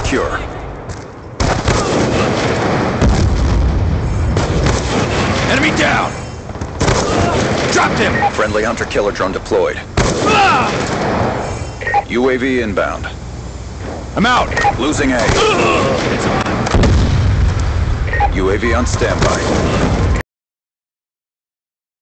secure. Enemy down! Dropped him! Friendly hunter-killer drone deployed. UAV inbound. I'm out! Losing A. UAV on standby.